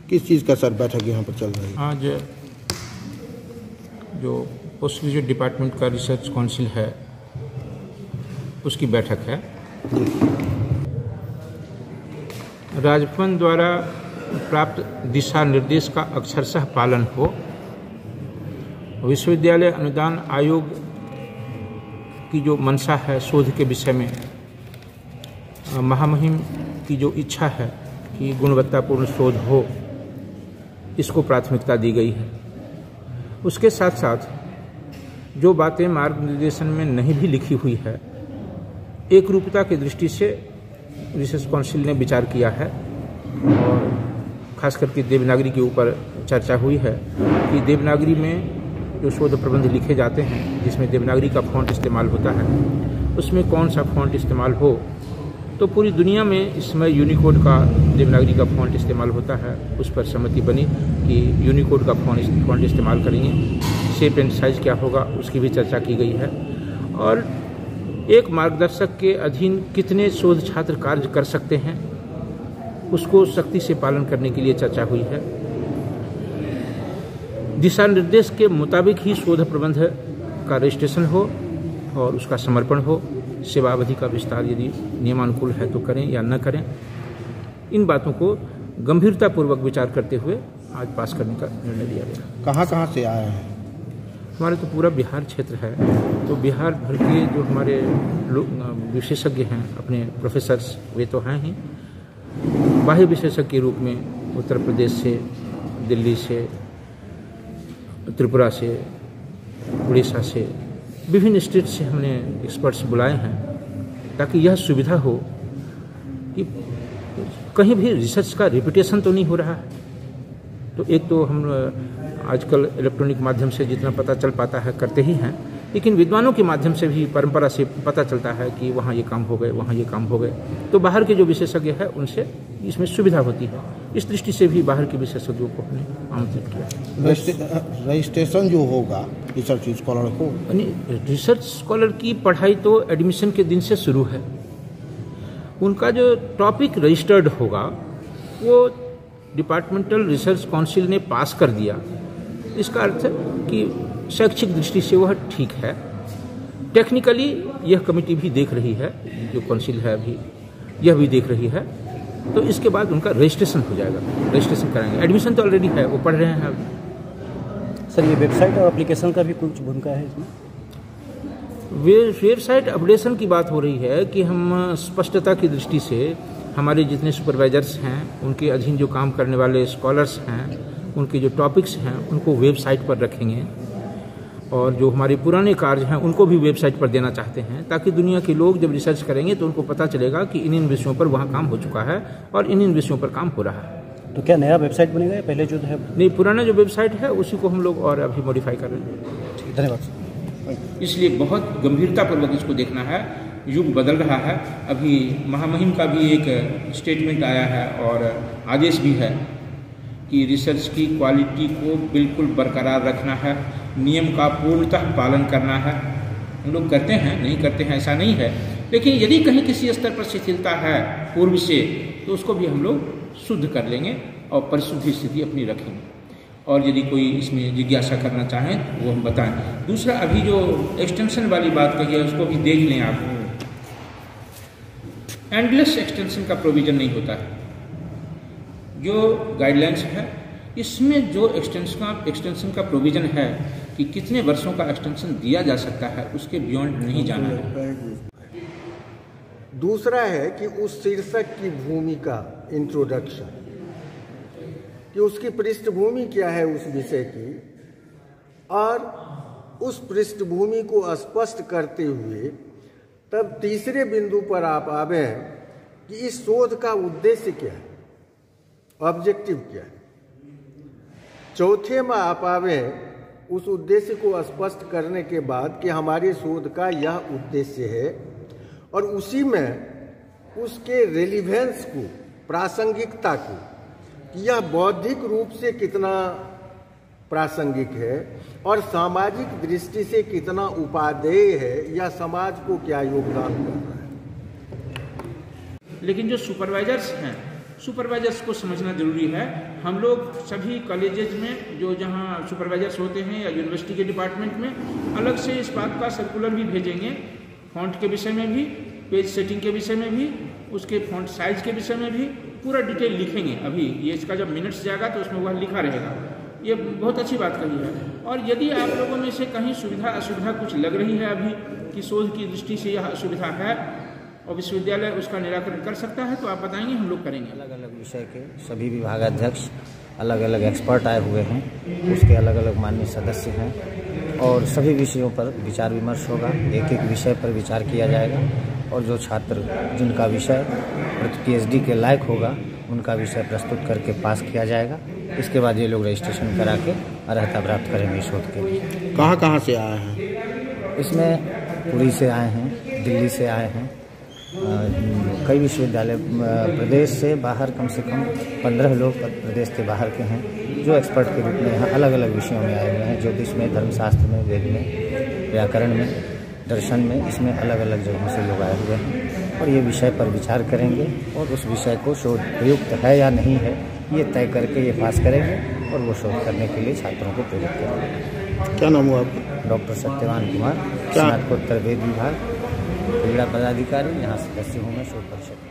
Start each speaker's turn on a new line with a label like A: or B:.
A: किस चीज़ का सर बैठक यहाँ पर चल रही है?
B: आज जो पोस्ट ग्रेजुएट डिपार्टमेंट का रिसर्च काउंसिल है उसकी बैठक है। राजभवन द्वारा प्राप्त दिशा निर्देश का अक्षरशः पालन हो, विश्वविद्यालय अनुदान आयोग की जो मंशा है शोध के विषय में, महामहिम की जो इच्छा है कि गुणवत्तापूर्ण शोध हो, इसको प्राथमिकता दी गई है। उसके साथ साथ जो बातें मार्गनिर्देशन में नहीं भी लिखी हुई है, एक रूपता की दृष्टि से रिसर्च काउंसिल ने विचार किया है और खास करके देवनागरी के ऊपर चर्चा हुई है कि देवनागरी में जो शोध प्रबंध लिखे जाते हैं जिसमें देवनागरी का फॉन्ट इस्तेमाल होता है, उसमें कौन सा फॉन्ट इस्तेमाल हो। तो पूरी दुनिया में इस समय यूनिकोड का देवनागरी का फॉन्ट इस्तेमाल होता है, उस पर सहमति बनी कि यूनिकोड का फॉन्ट इस्तेमाल करेंगे। शेप एंड साइज क्या होगा उसकी भी चर्चा की गई है और एक मार्गदर्शक के अधीन कितने शोध छात्र कार्य कर सकते हैं उसको सख्ती से पालन करने के लिए चर्चा हुई है। दिशा निर्देश के मुताबिक ही शोध प्रबंध का रजिस्ट्रेशन हो और उसका समर्पण हो। सेवा अवधि का विस्तार यदि नियमानुकूल है तो करें या न करें। इन बातों को गंभीरतापूर्वक विचार करते हुए आज पास करने का निर्णय लिया गया।
A: कहाँ से आए हैं?
B: हमारे तो पूरा बिहार क्षेत्र है, तो बिहार भर के जो हमारे विशेषज्ञ हैं, अपने प्रोफेसर्स, वे तो हैं ही। बाह्य विशेषज्ञ के रूप में उत्तर प्रदेश से, दिल्ली से, त्रिपुरा से, उड़ीसा से, विभिन्न स्टेट से हमने एक्सपर्ट्स बुलाए हैं ताकि यह सुविधा हो कि कहीं भी रिसर्च का रिपीटेशन तो नहीं हो रहा है। तो एक तो हम आजकल इलेक्ट्रॉनिक माध्यम से जितना पता चल पाता है करते ही हैं, लेकिन विद्वानों के माध्यम से भी परंपरा से पता चलता है कि वहाँ ये काम हो गए, वहाँ ये काम हो गए। तो बाहर के जो विशेषज्ञ हैं उनसे इसमें सुविधा होती है। इस दृष्टि से भी बाहर के विशेषज्ञों को हमने आमंत्रित किया।
A: रजिस्ट्रेशन जो होगा रिसर्च स्कॉलर को,
B: रिसर्च स्कॉलर की पढ़ाई तो एडमिशन के दिन से शुरू है। उनका जो टॉपिक रजिस्टर्ड होगा वो डिपार्टमेंटल रिसर्च काउंसिल ने पास कर दिया। इसका अर्थ है कि शैक्षिक दृष्टि से वह ठीक है। टेक्निकली यह कमेटी भी देख रही है, जो काउंसिल है अभी यह भी देख रही है। तो इसके बाद उनका रजिस्ट्रेशन हो जाएगा, रजिस्ट्रेशन कराएंगे। एडमिशन तो ऑलरेडी है, वो पढ़ रहे हैं अभी।
C: सर, ये वेबसाइट और एप्लीकेशन का भी कुछ भूमिका है इसमें?
B: वेबसाइट अपडेशन की बात हो रही है कि हम स्पष्टता की दृष्टि से हमारे जितने सुपरवाइजर्स हैं, उनके अधीन जो काम करने वाले स्कॉलर्स हैं, उनके जो टॉपिक्स हैं उनको वेबसाइट पर रखेंगे और जो हमारे पुराने कार्य हैं उनको भी वेबसाइट पर देना चाहते हैं ताकि दुनिया के लोग जब रिसर्च करेंगे तो उनको पता चलेगा कि इन विषयों पर वहाँ काम हो चुका है और इन विषयों पर काम हो रहा है।
C: तो क्या नया वेबसाइट बनेगा या पहले जो है? नहीं,
B: पुराना जो वेबसाइट है उसी को हम लोग और अभी मॉडिफाई कर रहे हैं।
C: धन्यवाद।
B: इसलिए बहुत गंभीरतापूर्वक इसको देखना है। युग बदल रहा है। अभी महामहिम का भी एक स्टेटमेंट आया है और आदेश भी है कि रिसर्च की क्वालिटी को बिल्कुल बरकरार रखना है, नियम का पूर्णतः पालन करना है। हम लोग करते हैं, नहीं करते हैं ऐसा नहीं है, लेकिन यदि कहीं किसी स्तर पर शिथिलता है पूर्व से तो उसको भी हम लोग शुद्ध कर लेंगे और परिशुद्ध स्थिति अपनी रखेंगे। और यदि कोई इसमें जिज्ञासा करना चाहें तो वो हम बताएं। दूसरा, अभी जो एक्सटेंशन वाली बात कही है उसको भी देख लें आप। एंडलेस एक्सटेंशन का प्रोविजन नहीं होता है। जो गाइडलाइंस है इसमें जो एक्सटेंशन का प्रोविजन है कि कितने वर्षों का एक्सटेंशन दिया जा सकता है, उसके बियॉन्ड नहीं जाना है।
D: दूसरा है कि उस शीर्षक की भूमिका, इंट्रोडक्शन, कि उसकी पृष्ठभूमि क्या है उस विषय की, और उस पृष्ठभूमि को स्पष्ट करते हुए तब तीसरे बिंदु पर आप आवे कि इस शोध का उद्देश्य क्या है, ऑब्जेक्टिव क्या है। चौथे में आप आवे उस उद्देश्य को स्पष्ट करने के बाद कि हमारे शोध का यह उद्देश्य है, और उसी में उसके रेलिवेंस को, प्रासंगिकता को, कि यह बौद्धिक रूप से कितना प्रासंगिक है और सामाजिक दृष्टि से कितना उपादेय है, या समाज को क्या योगदान कर रहा है।
B: लेकिन जो सुपरवाइजर्स हैं सुपरवाइजर्स को समझना जरूरी है। हम लोग सभी कॉलेजेज में जो जहाँ सुपरवाइजर्स होते हैं या यूनिवर्सिटी के डिपार्टमेंट में अलग से इस बात का सर्कुलर भी भेजेंगे, फॉन्ट के विषय में भी, पेज सेटिंग के विषय में भी, उसके फॉन्ट साइज के विषय में भी पूरा डिटेल लिखेंगे। अभी ये इसका जब मिनट्स जाएगा तो उसमें वह लिखा रहेगा। ये बहुत अच्छी बात कही है। और यदि आप लोगों में से कहीं सुविधा असुविधा कुछ लग रही है अभी कि शोध की दृष्टि से यह असुविधा है और विश्वविद्यालय उसका निराकरण कर सकता है, तो आप बताएंगे, हम लोग करेंगे।
E: अलग अलग विषय के सभी विभागाध्यक्ष, अलग अलग एक्सपर्ट आए हुए हैं, उसके अलग अलग माननीय सदस्य हैं और सभी विषयों पर विचार विमर्श होगा। एक एक विषय पर विचार किया जाएगा और जो छात्र जिनका विषय PhD के लायक होगा उनका विषय प्रस्तुत करके पास किया जाएगा। इसके बाद ये लोग रजिस्ट्रेशन करा के अर्हता प्राप्त करेंगे शोध के लिए।
A: कहाँ से आए हैं?
E: इसमें पुरी से आए हैं, दिल्ली से आए हैं, कई विश्वविद्यालय प्रदेश से बाहर कम से कम 15 लोग प्रदेश के बाहर के हैं जो एक्सपर्ट के रूप में यहाँ अलग अलग विषयों में आए हुए हैं। ज्योतिष में, धर्मशास्त्र में, वेद में, व्याकरण में, दर्शन में, इसमें अलग अलग जगहों से लोग आए हुए हैं और ये विषय पर विचार करेंगे और उस विषय को शोध प्रयुक्त है या नहीं है ये तय करके ये पास करेंगे और वो शोध करने के लिए छात्रों को प्रेरित करेंगे।
A: क्या नाम हुआ आपका?
E: डॉक्टर सत्यवान कुमार, स्नातकोत्तर वेद विभाग, क्रीड़ा पदाधिकारी, यहाँ सदस्य हूँ मैं शोध परिषद।